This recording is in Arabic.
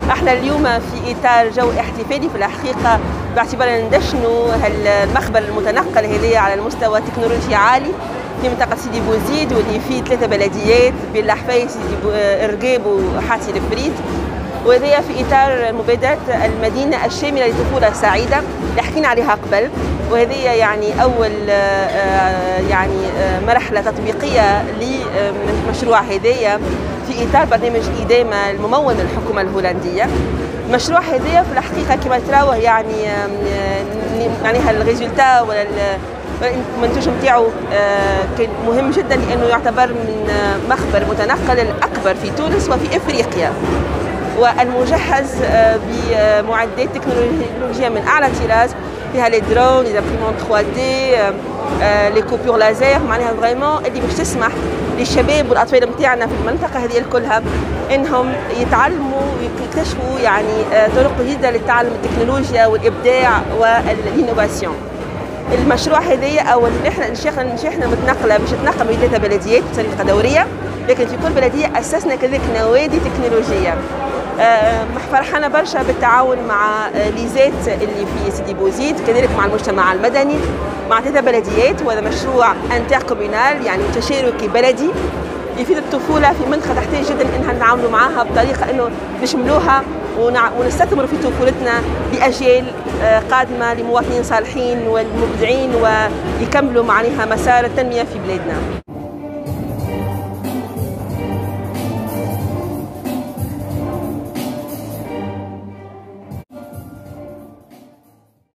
احنا اليوم في اطار جو احتفالي في الحقيقه، باعتبار ان ندشنوا المخبر المتنقل هذايا على المستوى التكنولوجي عالي في منطقه سيدي بوزيد، واللي فيه 3 بلديات بين الحفاية رقاب وحاتي الفريد. وهذا في اطار مبادره المدينه الشامله لطفوله سعيده اللي حكينا عليها قبل، وهذه يعني اول مرحله تطبيقيه لمشروع هذايا في اطار برنامج إدامة الممول من الحكومه الهولنديه. المشروع هذايا في الحقيقه كما تراوه يعني معناها الريزولتا ولا المنتوج نتاعو كان مهم جدا، لانه يعتبر من مخبر متنقل الاكبر في تونس وفي افريقيا، والمجهز بمعدات تكنولوجيه من اعلى طراز، فيها لي درون، لي امبريمونت 3 دي، لي كوبور لازير، معناها فريمون اللي باش تسمح للشباب والاطفال نتاعنا في المنطقه هذه كلها انهم يتعلموا ويكتشفوا يعني طرق جديده لتعلم التكنولوجيا والابداع والانوفاسيون. المشروع هذايا او نشاحنا متنقله باش تنقلوا 3 بلديات بطريقه دوريه، لكن في كل بلديه اسسنا كذلك نوادي تكنولوجيه. فرحانه برشا بالتعاون مع ليزات اللي في سيدي بوزيد، كذلك مع المجتمع المدني، مع 3 بلديات، وهذا مشروع انتر كومونال يعني تشاركي بلدي يفيد الطفوله في منطقه تحتاج جدا انها نتعاملوا معها بطريقه انه نشملوها ونستثمروا في طفولتنا لاجيال قادمه لمواطنين صالحين والمبدعين ويكملوا معناها مسار التنميه في بلادنا.